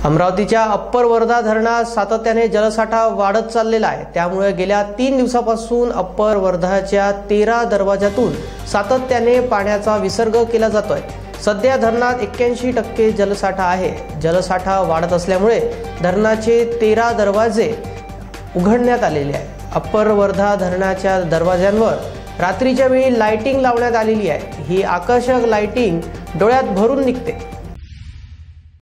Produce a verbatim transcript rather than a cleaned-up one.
अमरावतीच्या अप्पर वर्धा धरणात सातत्याने जलसाठा वाढत चाललेला आहे। त्यामुळे गेल्या तीन दिवसापासून अप्पर वर्धाच्या तेरा दरवाजातून सातत्याने पाण्याचा विसर्ग केला जातोय। सध्या धरणात एक्क्याऐंशी टक्के जलसाठा आहे। जलसाठा वाढत असल्यामुळे धरणाचे तेरा दरवाजे उघडण्यात आलेले आहे। अप्पर वर्धा धरणाच्या दरवाजांवर रात्रीच्या वेळी लाइटिंग लावण्यात आलेली आहे। ही आकर्षक लाइटिंग डोळ्यात भरून निघते।